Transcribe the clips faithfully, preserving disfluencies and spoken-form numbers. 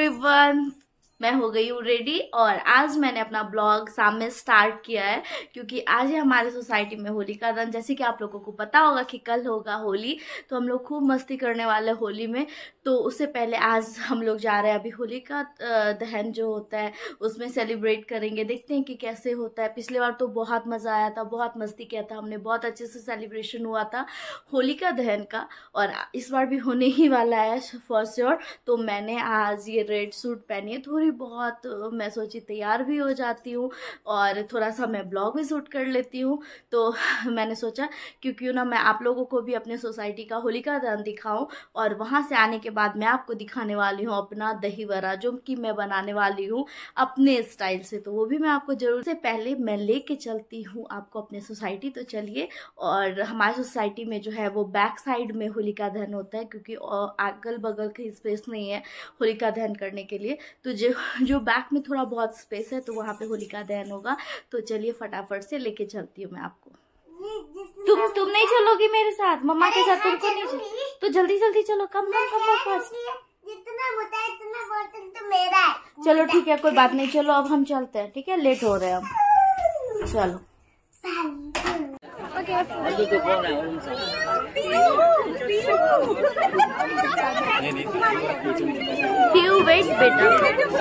Everyone, मैं हो गई हूँ रेडी और आज मैंने अपना ब्लॉग शाम में स्टार्ट किया है क्योंकि आज है हमारे सोसाइटी में होलिका दहन। जैसे कि आप लोगों को पता होगा कि कल होगा होली, तो हम लोग खूब मस्ती करने वाले होली में। तो उससे पहले आज हम लोग जा रहे हैं अभी होलिका दहन जो होता है उसमें सेलिब्रेट करेंगे। देखते हैं कि कैसे होता है। पिछले बार तो बहुत मज़ा आया था, बहुत मस्ती किया था हमने, बहुत अच्छे से सेलिब्रेशन हुआ था होलिका दहन का, और इस बार भी होने ही वाला है फॉर श्योर। तो मैंने आज ये रेड सूट पहनी है, थोड़ी बहुत मैं सोची तैयार भी हो जाती हूँ और थोड़ा सा मैं ब्लॉग भी शूट कर लेती हूँ। तो मैंने सोचा क्योंकि ना मैं आप लोगों को भी अपने सोसाइटी का होलिका दहन दिखाऊं, और वहाँ से आने के बाद मैं आपको दिखाने वाली हूँ अपना दही वड़ा जो कि मैं बनाने वाली हूँ अपने स्टाइल से। तो वो भी मैं आपको जरूर से पहले मैं लेके चलती हूँ आपको अपने सोसाइटी। तो चलिए, और हमारी सोसाइटी में जो है वो बैक साइड में होलिका दहन होता है क्योंकि अगल बगल की स्पेस नहीं है होलिका दहन करने के लिए। तो जो जो बैक में थोड़ा बहुत स्पेस है तो वहाँ पे होलिका दहन होगा। तो चलिए फटाफट से लेके चलती हूँ मैं आपको। तुम तुम नहीं चलोगी मेरे साथ? मम्मा के साथ तुमको नहीं चल... तो जल्दी जल्दी चलो, कम कम कम फास्ट। जितना होता है इतना बोतल तो मेरा है। चलो ठीक है, कोई बात नहीं, चलो अब हम चलते हैं। ठीक है, लेट हो रहे हैं हम, चलो। क्यों वेट बेटा।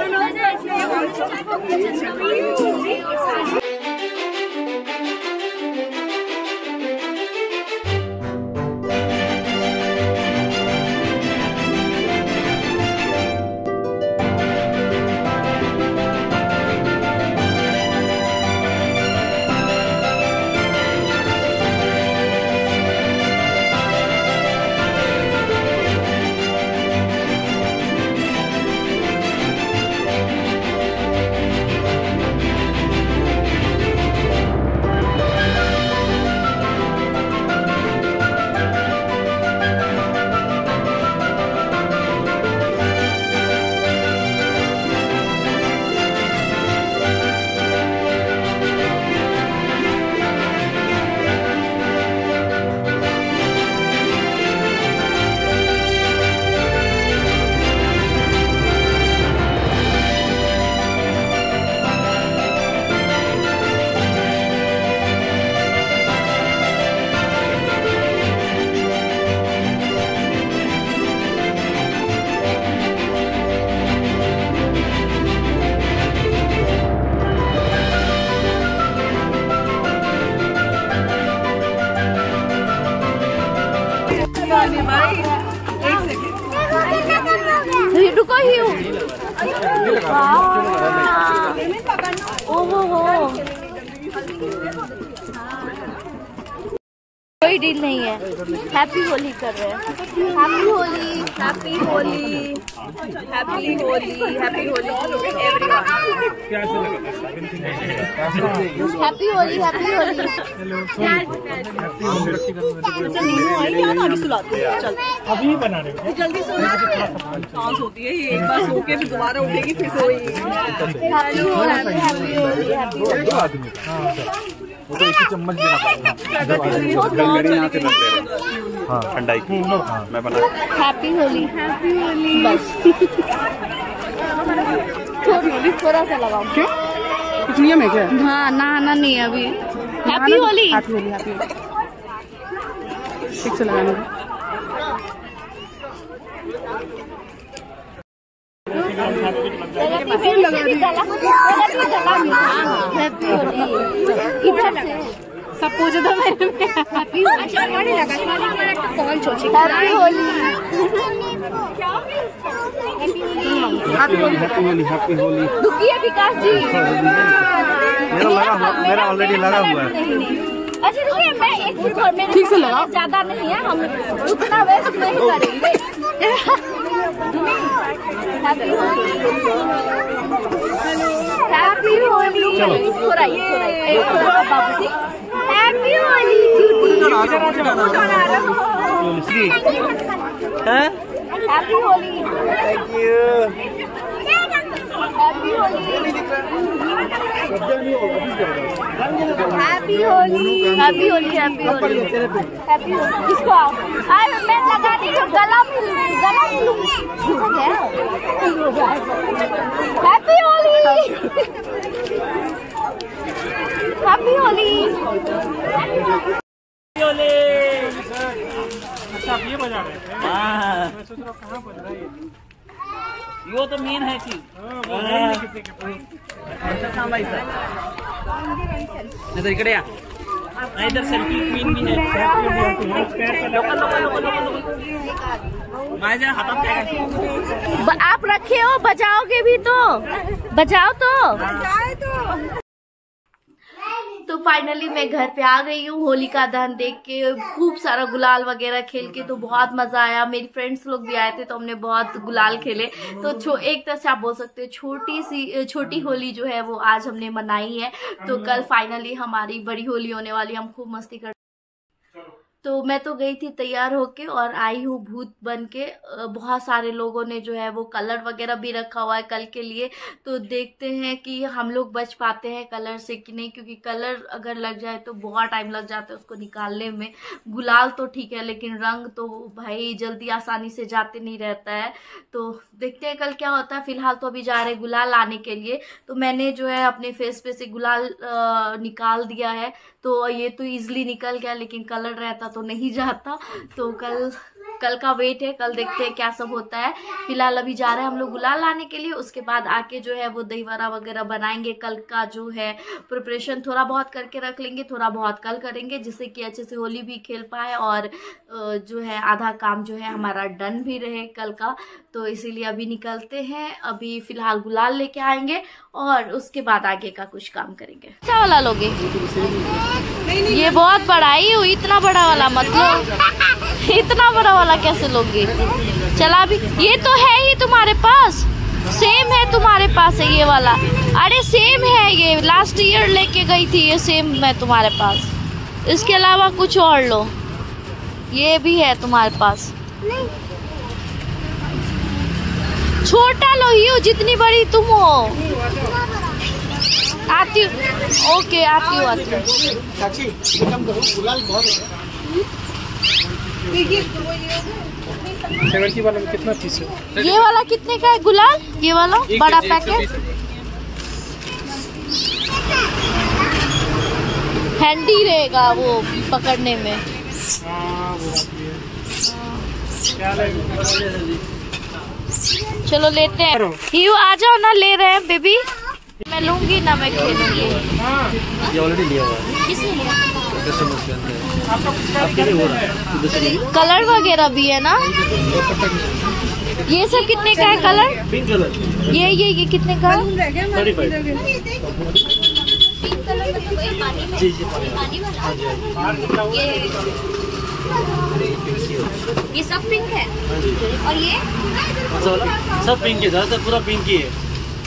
रुको ही ओहो हो, कोई डील नहीं है। हैप्पी होली कर रहे हैं। Happy Holi, happy Holi, happy Holi, happy Holi everyone. Happy Holi, happy Holi. अभी बना रहे हो जल्दी सांस होती है ये, एक बार सो के फिर दोबारा उठेगी फिर सोएगी। Happy Holi, happy Holi, happy Holi. वो तो एक ही चम्मच देना पड़ेगा। हाँ ठंडाई की मैं बना। Happy Holi, happy Holi. बस थोड़ी थोड़ा सा लगाओ। क्यों, कुछ नियम है क्या? हाँ, नहाना नहीं है अभी। Happy Holi, happy Holi, happy Holi. ठीक से लगाने दो। हैप्पी होली इधर से सब पूछ दो मेरे में। Happy Holi, happy Holi, happy Holi, happy Holi, happy Holi. दुखिए विकास जी, मेरा लगा, मेरा ऑलरेडी लगा हुआ है। अच्छा रुकिए, मैं एक और मेरे ठीक से लगाओ, ज्यादा नहीं है, हम उतना वेस्ट नहीं करेंगे। Happy Holi, happy Holi. थोड़ा ही थोड़ा ही बाबू जी, happy Holi. Happy Holi, thank you. Happy Holi, happy Holi, happy Holi, happy Holi, happy Holi. किसको आओ? मैं लगा दी तो गला गला हैप्पी होली, हैप्पी होली। अच्छा आप ये बजा रहे थे? हाँ, मैं सोच रहा हूँ कहाँ बज रहा है ये? वो तो मेन है चीज। हाँ, वो है नहीं किसी के पास। भाई साहब इधर इकडे या, इधर सेल्फी क्वीन भी है। लोकल लोकल लोकल लोकल माझ्या हातात काय आहे? आप रखे हो, बजाओगे भी तो बजाओ तो। तो फाइनली मैं घर पे आ गई हूँ। होलिका दहन देख के, खूब सारा गुलाल वगैरह खेल के तो बहुत मजा आया। मेरी फ्रेंड्स लोग भी आए थे तो हमने बहुत गुलाल खेले। तो एक तरह से आप बोल सकते हो छोटी सी छोटी होली जो है वो आज हमने मनाई है। तो कल फाइनली हमारी बड़ी होली होने वाली, हम खूब मस्ती कर। तो मैं तो गई थी तैयार होके और आई हूँ भूत बन के। बहुत सारे लोगों ने जो है वो कलर वगैरह भी रखा हुआ है कल के लिए। तो देखते हैं कि हम लोग बच पाते हैं कलर से कि नहीं, क्योंकि कलर अगर लग जाए तो बहुत टाइम लग जाता है उसको निकालने में। गुलाल तो ठीक है लेकिन रंग तो भाई जल्दी आसानी से जाते नहीं रहता है। तो देखते हैं कल क्या होता है। फिलहाल तो अभी जा रहे गुलाल लाने के लिए। तो मैंने जो है अपने फेस पे से गुलाल आ, निकाल दिया है। तो ये तो इजीली निकल गया, लेकिन कलर रहता तो नहीं जाता। तो कल कल का वेट है, कल देखते हैं क्या सब होता है। फिलहाल अभी जा रहे हैं हम लोग गुलाल लाने के लिए। उसके बाद आके जो है वो दही वड़ा वगैरह बनाएंगे। कल का जो है प्रिपरेशन थोड़ा बहुत करके रख लेंगे, थोड़ा बहुत कल करेंगे, जिससे कि अच्छे से होली भी खेल पाए और जो है आधा काम जो है हमारा डन भी रहे कल का। तो इसीलिए अभी निकलते हैं। अभी फिलहाल गुलाल लेके आएंगे और उसके बाद आगे का कुछ काम करेंगे। क्या वाला लोगे? ये बहुत बड़ा ही, इतना बड़ा वाला मतलब इतना बड़ा वाला कैसे लोगे? चला भी, ये तो है ही तुम्हारे पास, सेम है तुम्हारे पास है ये वाला। अरे सेम है ये, लास्ट ईयर लेके गई थी ये, सेम है तुम्हारे पास। इसके अलावा कुछ और लो, ये भी है तुम्हारे पास। छोटा लो ही, जितनी बड़ी तुम हो। आती हूँ, ओके आती हूँ आती सेवेंटी वाला में कितना पीस है? ये वाला कितने का है गुलाल? ये वाला बड़ा पैकेट हैंडी रहेगा वो पकड़ने में। हाँ, वो बात भी है। क्या लगेगा? चलो लेते हैं। यू आ जाओ ना, ले रहे हैं बेबी। मैं लूंगी ना, मैं खेलूंगी। ये ऑलरेडी लिया हुआ है। किसने लिया? आपका कलर वगैरह भी है ना? ये सब कितने का है कलर? Pink colour. ये ये ये कितने का है? जी जी पानी वाला। ये सब पिंक है और ये सब पिंक है, ज्यादातर पूरा पिंक ही है।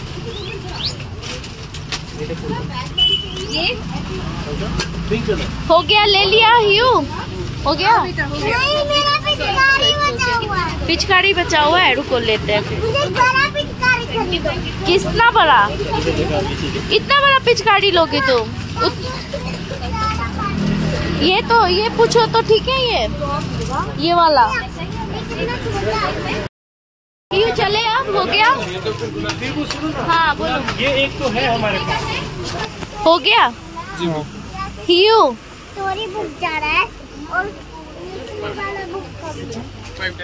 ये पिंक कलर हो गया, ले लिया ह्यू, हो गया। नहीं, मेरा पिचकारी बचा हुआ है। पिचकारी बचा हुआ है, रुको लेते हैं। मुझे बड़ा पिचकारी खरीदो। कितना बड़ा? इतना बड़ा पिचकारी लोगे तुम? ये तो ये पूछो तो ठीक है, ये ये वाला ह्यू चले अब, हो गया। हाँ बोलो। ये एक तो है हमारे पास। हो गया ह्यू। स्टोरी बुक जा रहा है और वाला बुक कब?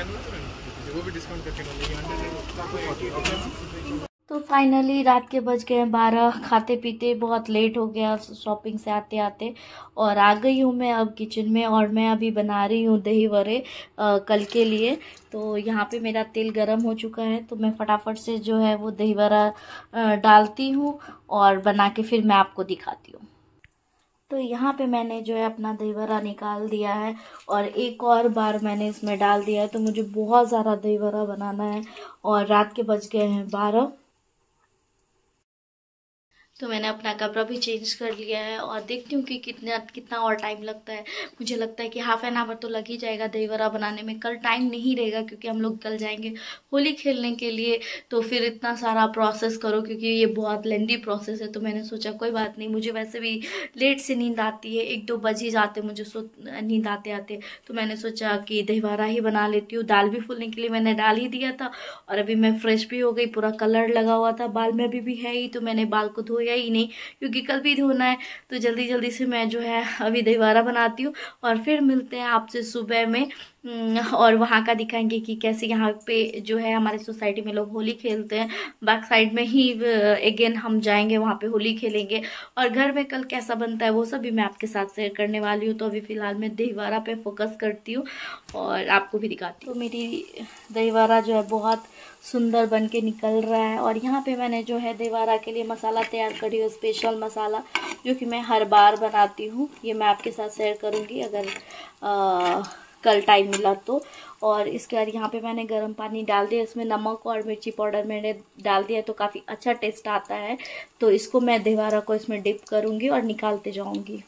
तो फाइनली रात के बज गए बारह। खाते पीते बहुत लेट हो गया शॉपिंग से आते आते, और आ गई हूँ मैं अब किचन में। और मैं अभी बना रही हूँ दही वड़े कल के लिए। तो यहाँ पे मेरा तेल गरम हो चुका है, तो मैं फटाफट से जो है वो दही वड़ा डालती हूँ और बना के फिर मैं आपको दिखाती हूँ। तो यहाँ पे मैंने जो है अपना दही वड़ा निकाल दिया है और एक और बार मैंने इसमें डाल दिया है। तो मुझे बहुत ज़्यादा दही वड़ा बनाना है और रात के बज गए हैं बारह। तो मैंने अपना कपड़ा भी चेंज कर लिया है और देखती हूँ कि कितना कितना और टाइम लगता है। मुझे लगता है कि हाफ एन आवर तो लग ही जाएगा दही वड़ा बनाने में। कल टाइम नहीं रहेगा क्योंकि हम लोग कल जाएंगे होली खेलने के लिए, तो फिर इतना सारा प्रोसेस करो क्योंकि ये बहुत लेंदी प्रोसेस है। तो मैंने सोचा कोई बात नहीं, मुझे वैसे भी लेट से नींद आती है, एक दो बज ही जाते मुझे सो नींद आते आते। तो मैंने सोचा कि दही वड़ा ही बना लेती हूँ। दाल भी फूलने के लिए मैंने डाल ही दिया था और अभी मैं फ्रेश भी हो गई, पूरा कलर लगा हुआ था, बाल में अभी भी है ही, तो मैंने बाल को धोया ही नहीं क्योंकि कल भी धोना है। तो जल्दी जल्दी से मैं जो है अभी दही वड़ा बनाती हूँ और फिर मिलते हैं आपसे सुबह में और वहाँ का दिखाएंगे कि कैसे यहाँ पे जो है हमारे सोसाइटी में लोग होली खेलते हैं। बैक साइड में ही अगेन हम जाएंगे, वहाँ पे होली खेलेंगे और घर में कल कैसा बनता है वो सब भी मैं आपके साथ शेयर करने वाली हूँ। तो अभी फ़िलहाल मैं दही वड़ा पे फोकस करती हूँ और आपको भी दिखाती हूँ। तो मेरी दही वड़ा जो है बहुत सुंदर बन के निकल रहा है और यहाँ पे मैंने जो है दही वड़ा के लिए मसाला तैयार करी हूँ, स्पेशल मसाला जो कि मैं हर बार बनाती हूँ। ये मैं आपके साथ शेयर करूँगी अगर आ, कल टाइम मिला तो। और इसके बाद यहाँ पे मैंने गर्म पानी डाल दिया, इसमें नमक और मिर्ची पाउडर मैंने डाल दिया तो काफ़ी अच्छा टेस्ट आता है। तो इसको मैं दही वड़ा को इसमें डिप करूँगी और निकालते जाऊँगी।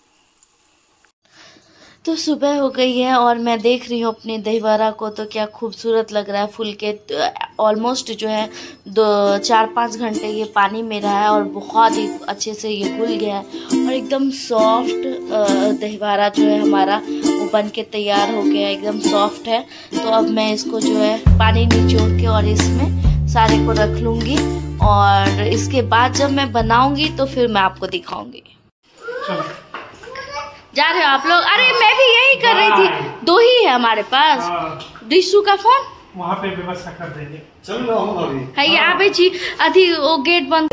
तो सुबह हो गई है और मैं देख रही हूँ अपने दही वड़ा को, तो क्या खूबसूरत लग रहा है फुल के। ऑलमोस्ट जो है दो चार पाँच घंटे ये पानी में रहा है और बहुत ही अच्छे से ये घुल गया है और एकदम सॉफ्ट दही वड़ा जो है हमारा वो बन के तैयार हो गया, एकदम सॉफ्ट है। तो अब मैं इसको जो है पानी निचोड़ के और इसमें सारे को रख लूँगी और इसके बाद जब मैं बनाऊँगी तो फिर मैं आपको दिखाऊँगी। जा रहे हो आप लोग? अरे मैं भी यही कर रही थी, दो ही है हमारे पास। डिशू का फोन वहाँ पे व्यवस्था कर देंगे। चलो है ये आप जी अभी वो गेट बंद।